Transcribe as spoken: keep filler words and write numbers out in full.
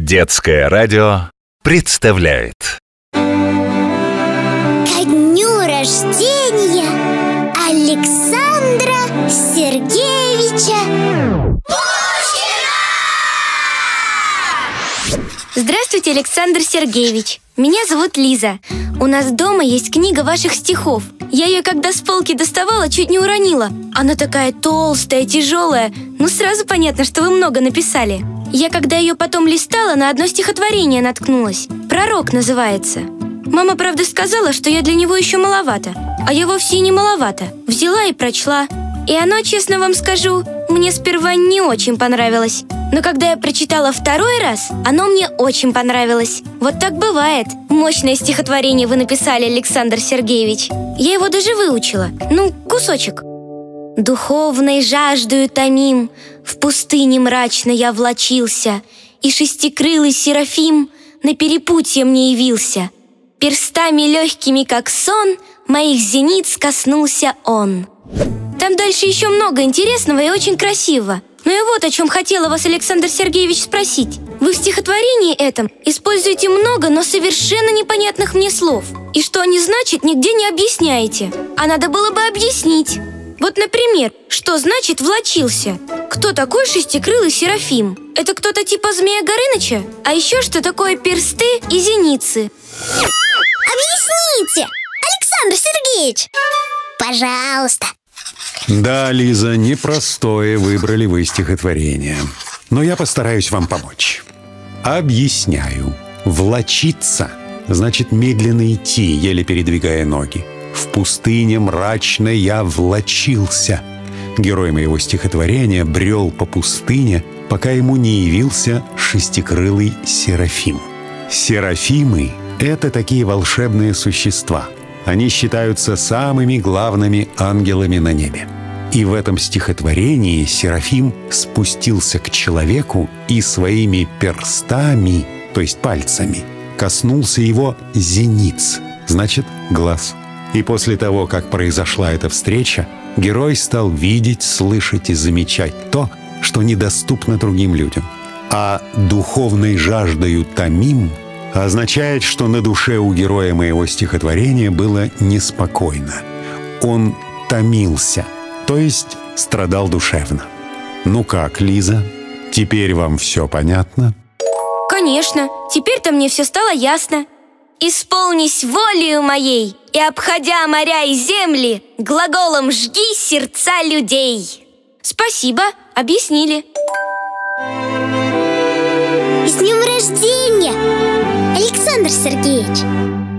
Детское радио представляет Ко дню рождения Александра Сергеевича Пушкина! Здравствуйте, Александр Сергеевич. Меня зовут Лиза. У нас дома есть книга ваших стихов. Я ее, когда с полки доставала, чуть не уронила. Она такая толстая, тяжелая. Ну, сразу понятно, что вы много написали. Я, когда ее потом листала, на одно стихотворение наткнулась. «Пророк» называется. Мама, правда, сказала, что я для него еще маловато. А я вовсе и не маловато. Взяла и прочла. И оно, честно вам скажу, мне сперва не очень понравилось. Но когда я прочитала второй раз, оно мне очень понравилось. Вот так бывает. Мощное стихотворение вы написали, Александр Сергеевич. Я его даже выучила. Ну, кусочек. «Духовной жаждою томим, в пустыне мрачно я влачился, и шестикрылый серафим на перепутье мне явился. Перстами легкими, как сон, моих зениц коснулся он». Там дальше еще много интересного и очень красивого. Но я вот о чем хотела вас, Александр Сергеевич, спросить. Вы в стихотворении этом используете много, но совершенно непонятных мне слов. И что они значат, нигде не объясняете. А надо было бы объяснить. Вот, например, что значит «влачился»? Кто такой шестикрылый серафим? Это кто-то типа Змея Горыныча? А еще что такое персты и зеницы? Объясните, Александр Сергеевич! Пожалуйста. Да, Лиза, непростое выбрали вы стихотворение. Но я постараюсь вам помочь. Объясняю. Влачиться значит медленно идти, еле передвигая ноги. В пустыне мрачно я влачился. Герой моего стихотворения брел по пустыне, пока ему не явился шестикрылый серафим. Серафимы — это такие волшебные существа. Они считаются самыми главными ангелами на небе. И в этом стихотворении серафим спустился к человеку и своими перстами, то есть пальцами, коснулся его зениц, значит, глаз. И после того, как произошла эта встреча, герой стал видеть, слышать и замечать то, что недоступно другим людям. А «духовной жаждою томим» означает, что на душе у героя моего стихотворения было неспокойно. Он томился, то есть страдал душевно. Ну как, Лиза, теперь вам все понятно? Конечно, теперь-то мне все стало ясно. «Исполнись волею моей, и, обходя моря и земли, глаголом жги сердца людей». Спасибо, объяснили. С днем рождения, Александр Сергеевич!